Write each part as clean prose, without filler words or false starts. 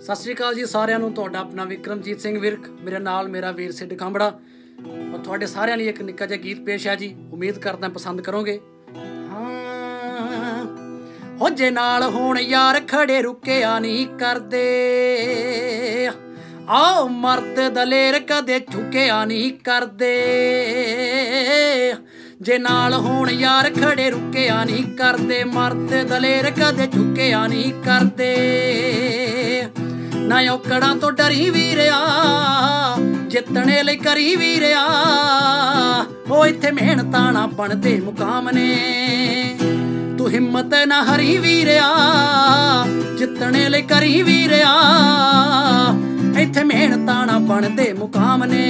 ਸਤਿ ਸ਼੍ਰੀ ਅਕਾਲ ਜੀ ਸਾਰਿਆਂ ਨੂੰ। ਤੁਹਾਡਾ ਆਪਣਾ ਵਿਕਰਮਜੀਤ ਸਿੰਘ ਵਿਰਕ, ਮੇਰੇ ਨਾਲ ਮੇਰਾ ਵੀਰ ਸਿੱਧ ਖਾਂਬੜਾ। ਔਰ ਤੁਹਾਡੇ ਸਾਰਿਆਂ ਲਈ ਇੱਕ ਨਿੱਕਾ ਜਿਹਾ ਗੀਤ ਪੇਸ਼ ਹੈ ਜੀ, ਉਮੀਦ ਕਰਦਾ ਪਸੰਦ ਕਰੋਗੇ। ਹਾਂ ਹੋ ਜੇ ਨਾਲ ਹੋਣ ਯਾਰ ਖੜੇ ਰੁਕਿਆ ਨਹੀਂ ਕਰਦੇ, ਆਓ ਮਰਦ ਦਲੇਰ ਕਦੇ ਝੁਕਿਆ ਨਹੀਂ ਕਰਦੇ। ਜੇ ਨਾਲ ਹੋਣ ਯਾਰ ਖੜੇ ਰੁਕਿਆ ਨਹੀਂ ਕਰਦੇ, ਮਰਦ ਦਲੇਰ ਕਦੇ ਝੁਕਿਆ ਨਹੀਂ ਕਰਦੇ। ਨਾ ਔਕੜਾਂ ਤੋਂ ਡਰੀ ਵੀਰਿਆ, ਜਿੱਤਣੇ ਲਈ ਕਰੀ ਵੀਰਿਆ। ਉਹ ਇੱਥੇ ਮਿਹਨਤਾਂ ਨਾ ਬਣਦੇ ਮੁਕਾਮ ਨੇ, ਤੂੰ ਹਿੰਮਤ ਨਾ ਹਰੀ ਵੀਰਿਆ। ਜਿੱਤਣੇ ਲਈ ਕਰੀ ਵੀਰਿਆ, ਇੱਥੇ ਮਿਹਨਤਾਂ ਨਾ ਬਣਦੇ ਮੁਕਾਮ ਨੇ।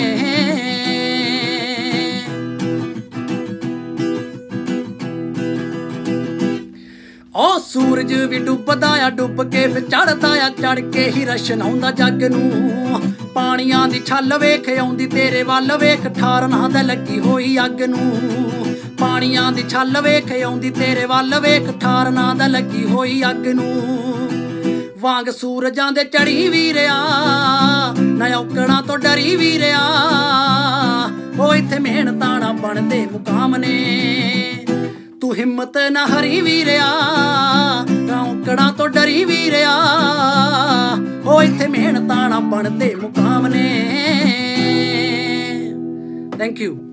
ਉਹ ਸੂਰਜ ਵੀ ਡੁੱਬਦਾ ਆ, ਡੁੱਬ ਕੇ ਫਿਰ ਚੜ੍ਹਦਾ ਆ, ਚੜ੍ਹ ਕੇ ਹੀ ਰਸ਼ਨ ਆਉਂਦਾ ਜੱਗ ਨੂੰ। ਪਾਣੀਆਂ ਦੀ ਛੱਲ ਵੇਖ ਆਉਂਦੀ ਤੇਰੇ ਵੱਲ, ਵੇਖ ਠਾਰਨਾ ਦਾ ਲੱਗੀ ਹੋਈ ਅੱਗ ਨੂੰ। ਪਾਣੀਆਂ ਦੀ ਛੱਲ ਵੇਖ ਆਉਂਦੀ ਤੇਰੇ ਵੱਲ, ਵੇਖ ਠਾਰਨਾ ਦਾ ਲੱਗੀ ਹੋਈ ਅੱਗ ਨੂੰ। ਵਾਂਗ ਸੂਰਜਾਂ ਦੇ ਚੜੀ ਵੀਰਿਆ, ਨਾ ਔਕੜਾਂ ਤੋਂ ਡਰੀ ਵੀਰਿਆ। ਉਹ ਇੱਥੇ ਮਿਹਨਤਾਂ ਨਾ ਬਣਦੇ ਮੁਕਾਮ ਨੇ, ਤੂੰ ਹਿੰਮਤ ਨਾ ਹਰੀ ਵੀਰਿਆ। ਔਕੜਾਂ ਤੋਂ ਡਰੀ ਵੀਰਿਆ, ਉਹ ਇੱਥੇ ਮਿਹਨਤਾਂ ਨਾ ਬਣਦੇ ਮੁਕਾਮ ਨੇ। Thank you.